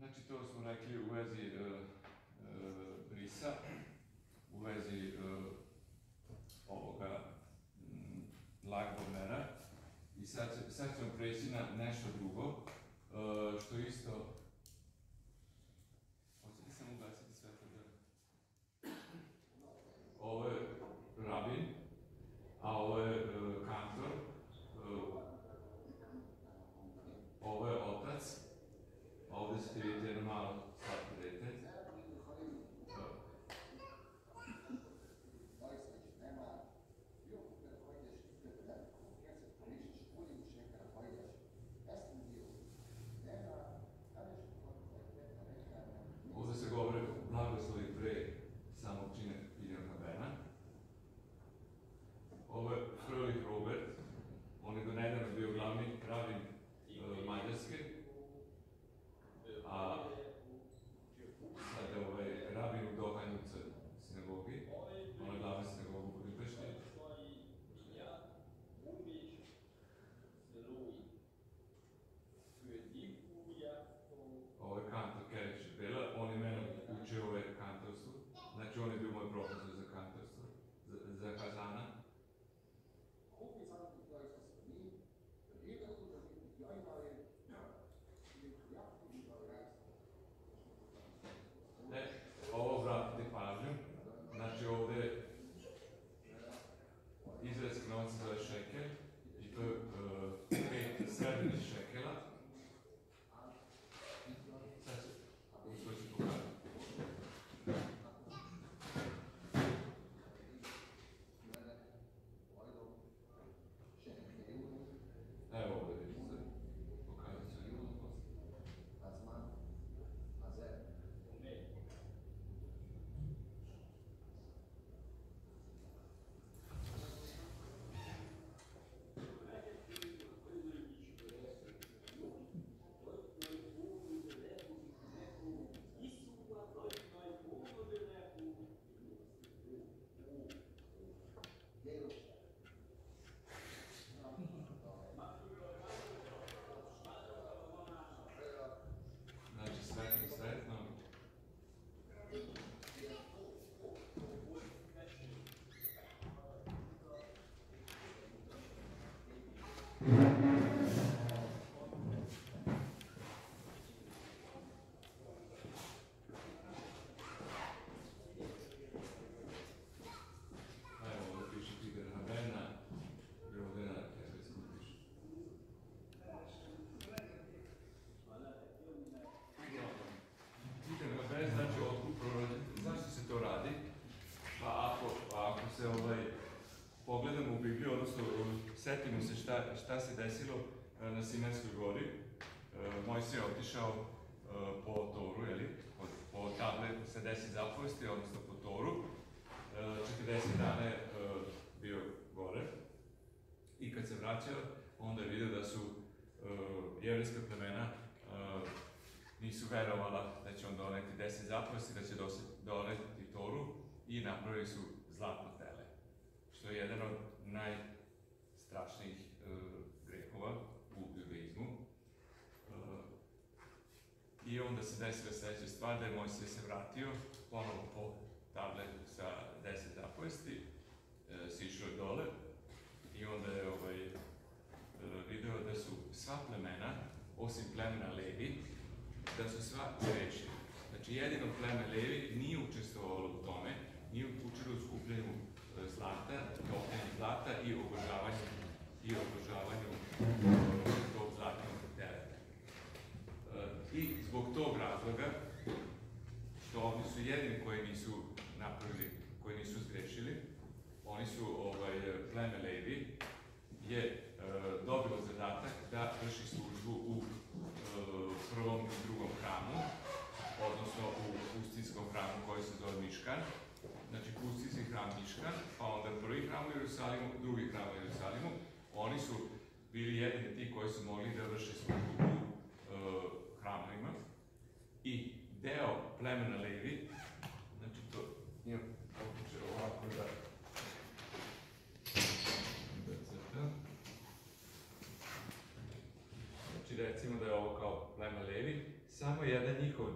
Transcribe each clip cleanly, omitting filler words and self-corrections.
Znači, to smo rekli u vezi brisa, u vezi ovoga Lagbomera. I sad ćemo preći na nešto drugo, što isto... Hoćete samo ugasiti sve to da... Ovo je rabin, a ovo je kantor, ovo je otac, a ovdje ćete vidjeti jedno malo slatko dete. Ovdje se govori o blagoslovi pre samog čina Gideon Habena. Ovo je Fröhlich Robert, on je do nedavno bio glavni rabin Mađarske, a sad je ovaj rabin u Dohanju sinagogi, ona je glavna sinagoga u Budimpešti. Ovo je kantor Kerek Šepela, on je mene učio ove kantorstvo, znači on je bio moj profesor za kantorstvo, za Hazana. Ovo obratite pažnju, znači ovdje je izraelski novac zove šekel i to je 5 srebrnih šekela. Sad ću pokazati. Evo ovdje vidite, pokazat ću jedno posle. Znači, sretno. Evo, ovdje piše Peter Habena i ovdje na hebrejskom piše. Peter Haben, znači otkup prorođenja. Zašto se to radi? Pa ako se pogledamo u Bibliju, odnosno setimo se šta se desilo na Sinajskoj gori. Mojsije je otišao po Toru, po table sa 10 zapovesti, odnosno po Toru. 40 dana je bio gore. I kad se vraćao, onda je vidio da su jevrejska plemena nisu verovala da će on doneti 10 zapovesti, da će doneti Toru i napravili su zlatno tele. Što je jedan od najstrašnijih grehova u judaizmu. I onda se desila sljedeća stvar, da je Mojsije se vratio ponovo po table sa 10 zapovesti, sišao je dole i onda je video da su sva plemena, osim plemena Levi, da su sva grešili. Znači, jedino pleme Levi nije učestvovalo u tome, nije učestvovalo u skupljenju zlata, topljenju zlata i obožavanju tog zlatnog teleta. I zbog tog razloga, što oni su jedini koji nisu napravili, koji nisu zgrešili, oni su, pleme Levi je dobilo zadatak da vrši službu u prvom i drugom hramu, odnosno u pustinskom hramu koji se zove Miškan. Znači, pustinski hram Miškan, pa onda prvi hram u Jerusalimu, drugi hram u Jerusalimu. Oni su bili jedini ti koji su mogli da vrše službu u hramovima. I deo plemena Levi, znači to imam pokušaj ovako da crtam. Znači, recimo da je ovo kao pleme Levi, samo jedan njihov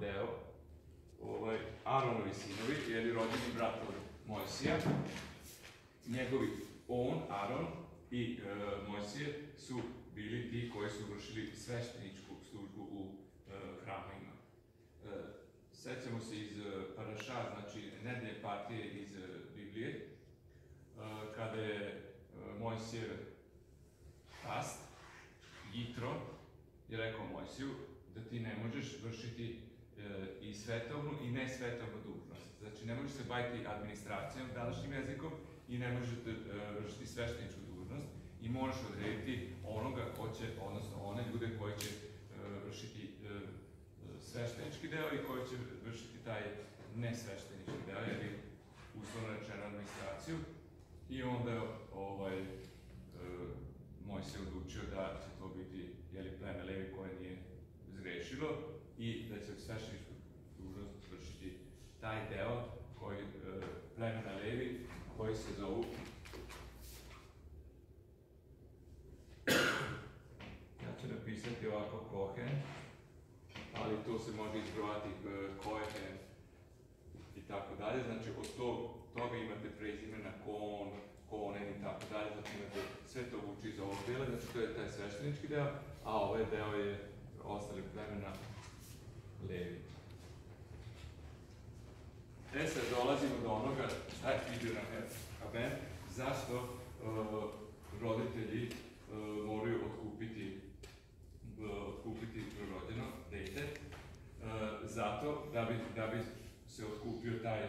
Mojsija. Njegovi, Aron i Mojsije su bili ti koji su vršili svešteničku službu u hramovima. Sećamo se iz Paraša, znači nedelje partije iz Biblije, kada je Mojsijev tast, Jitro, je rekao Mojsiju da ti ne možeš vršiti i svetovnu i nesvetovnu dužnost. Znači ne možeš se baviti administracijom, današnjim jezikom, i ne možeš vršiti svešteničku dužnost i moraš odrediti onoga ko će, odnosno one ljude koji će vršiti sveštenički deo i koji će vršiti taj nesveštenički deo, ili uslovno rečeno administraciju. I onda Mojsije odlučio da će to biti pleme Levi koje nije zgrešilo i da će svešteničku dužnost vršiti taj deo koji plemena Levi koji se zovu, ja ću napisati ovako Kohen, ali to se može izbrojati Kohen i tako dalje. Znači od toga imate prezimena Konen i tako dalje, znači imate sve to vuči iz ovog dela, znači to je taj sveštenički deo, a ovaj deo je ostali plemena Levi. Sad dolazimo do onoga šta je Fibio Raben, zašto roditelji moraju otkupiti prorođeno dete. Zato da bi se otkupio taj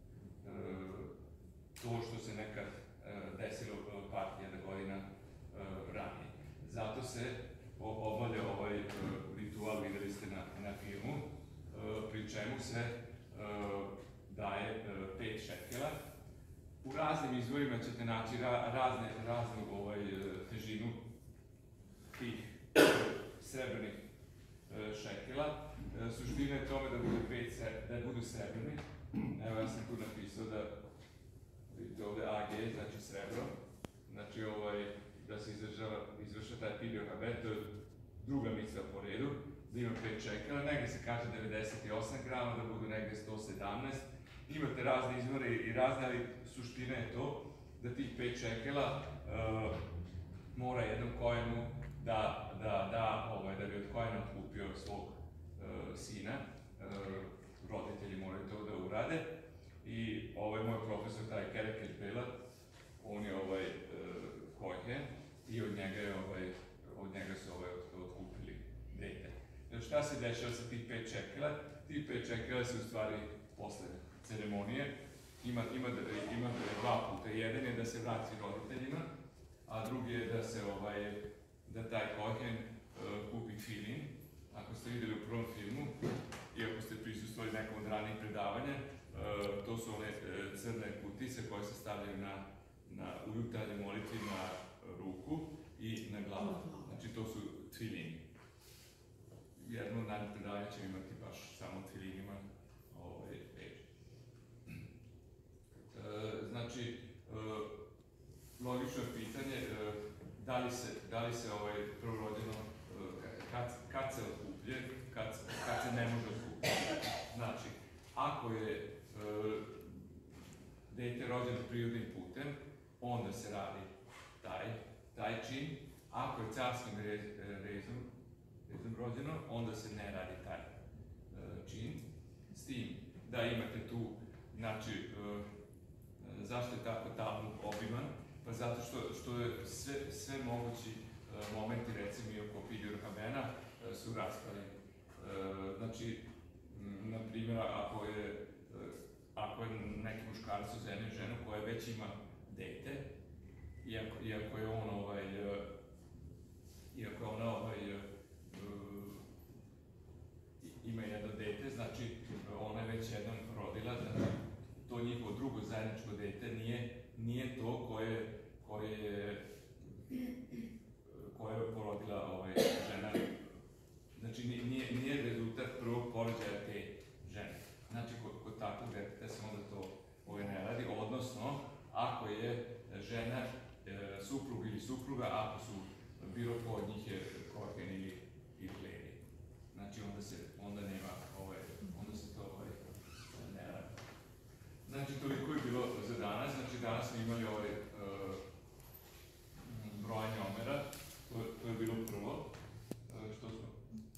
to što se nekad desilo par hiljada godina ranije. Zato se obavlja ovaj ritual, videli ste na filmu, pri čemu se daje 5 šekela. U raznim izvorima ćete naći raznu težinu tih srebrnih šekela. Suština je tome da budu srebrni. Evo, ja sam tu napisao da vidite ovde AG, znači srebro. Znači da se izvrša taj Fibio Raben, to je druga micva po redu, da ima 5 šekela, negde se kaže 98 grama, da budu negde 117. Imate razne izvore i razne, ali suština je to da tih 5 šekela mora jednom Kohenu da bi od Kohena otkupio svog sina. Roditelji moraju to da urade. I moj profesor, taj Kerekel Pelat, on je Kohen i od njega su otkupili dete. Šta se dešava sa tih 5 šekela? Tih 5 šekela se u stvari posle ceremonije ima dva puta. Jedan je da se vrati roditeljima, a drugi je da taj Kohen kupi filin. Ako ste videli u prvom filmu i ako ste prisustvovali nekom od ranijih predavanja, to su one crne kutice koje se stavljaju u jutarnjoj molitvi na ruku i na glavu. Znači to su tvilini. Jedno od narednih predavanja ćemo imati baš samo tvilinima reč. Znači, logično je pitanje da li se prvorođeno, kad se otkupljuje, kad se ne može otkupiti. Znači, ako je dete rođeno prirodnim putem, onda se radi taj čin. Ako je carskim rezom rođeno, onda se ne radi taj čin. S tim da imate tu, znači, zašto je tako Talmud obiman? Pa zato što je sve mogući momenti, recimo i oko Fibio Rabena, su raspravljeni. Znači, na primjer, ako je neki muškarac oženio ženu koja već ima dete, iako je ona ima jedno dete, znači ona je već jednom rodila, znači to njihovo drugo zajedničko dete nije to koje je porodila žena. Znači nije rezultat prvog porođaja te žene. Znači kod takvog deteta se onda to ne radi, odnosno ako je žena suprug ili supruga, ako su bilo ko od njih je Kohen ili Levi. Znači onda se to ne radi. Znači, toliko je bilo za danas. Znači, danas smo imali ovaj brojanje omera. To je bilo prvo. Što smo?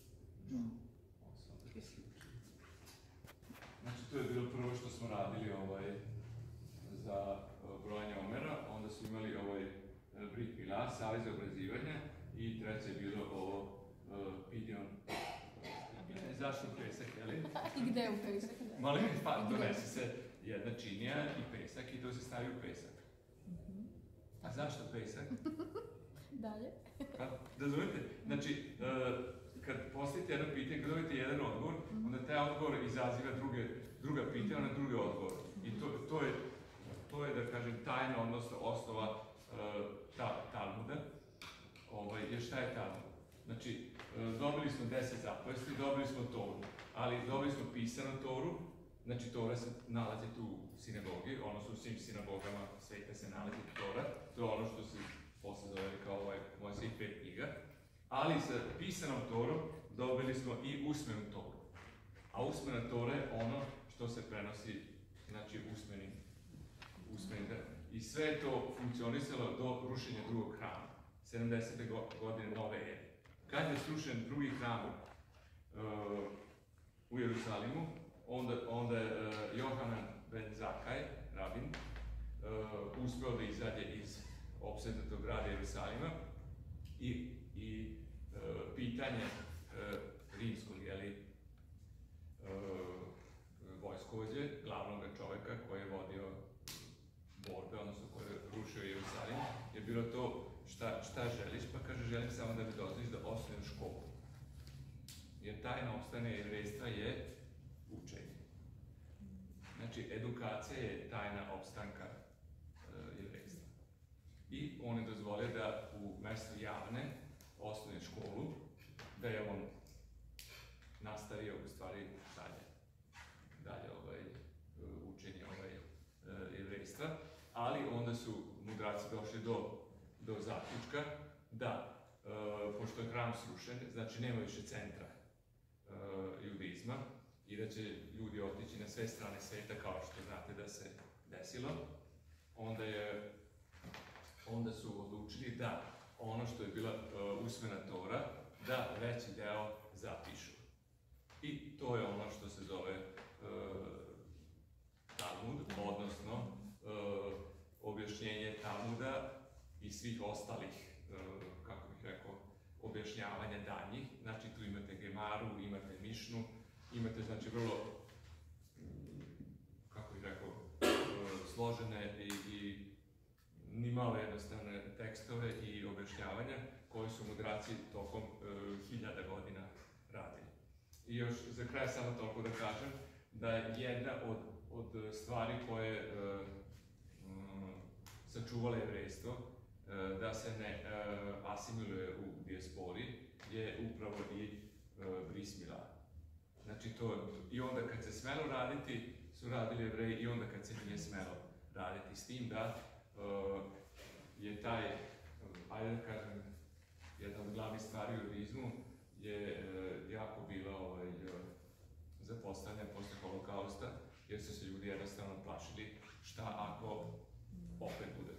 Znači, to je bilo prvo što smo radili za brojanje omera. Onda smo imali Brit Mila, savez za obrazivanje. I treće je bilo ovo Pidion. Zašto pesak, jel? I gde je u pesak? Molim, pa donese se jedna činija i pesak i to se stavi u pesak. A zašto pesak? Dalje. Pa, razumete? Znači, kad postavite jedno pitanje, kad dobijete jedan odgovor, onda taj odgovor izaziva druga pitanja na druge odgovore. I to je, da kažem, tajna, odnosno osnova Talmuda. Jer šta je Talmud? Znači, dobili smo 10 zapovesti, dobili smo Toru, ali dobili smo pisanu Toru, znači Tora se nalazi tu u sinagogi, odnosno u svim sinagogama sveta se nalazi Tora, to je ono što se posle zove kao Mojsej 5 knjiga, ali sa pisanom Torom dobili smo i usmenu Toru. A usmena Tora je ono što se prenosi, znači usmenim. I sve je to funkcionisalo do rušenja drugog hrama, 70. godine nove ere. Kad je srušen drugi hram u Jerusalimu, onda je Johanan ben Zakaj, rabin, uspeo da izađe iz opsednutog grada Jerusalima i pitanje rimskog, vojskovođe, glavnog čoveka koji je vodio borbe, odnosno koji je rušio Jerusalim, je bilo to šta želiš, pa kaže želim samo da me dozvoliš da osnovim školu. Jer tajna opstane jevrejstva je učenje. Znači, edukacija je tajna opstanka jevrejstva. I on je dozvolio da u mestu Javne osnovne školu, da je on nastavio u stvari dalje učenje jevrejstva, ali onda su mudraci došli do zaključka da, pošto je hram srušen, znači nema više centra judaizma i da će ljudi otići na sve strane sveta kao što znate da se desilo, onda su odlučili da ono što je bila usmena Tora, da veći deo zapišu. I to je ono što se zove Talmud, odnosno objašnjenje Talmuda i svih ostalih, kako bih rekao, objašnjavanja danjih. Znači, tu imate Gemaru, imate Mišnu, imate, znači, vrlo, kako bih rekao, složene i nimalo jednostavne tekstove i objašnjavanja koje su mudraci tokom 1000 godina radili. I još za kraj samo toliko da kažem da je jedna od stvari koje sačuvala jevrejstvo, da se ne asimiluje u dijaspori, je upravo i bris mila. Znači i onda kad se smelo raditi, su radili Jevreji, i onda kad se nije smelo raditi. S tim da je taj, ajde da kažem, jedna od glavnih stvari u judaizmu je jako bila zapostavljena posle holokausta, jer su se ljudi jednostavno plašili šta ako opet bude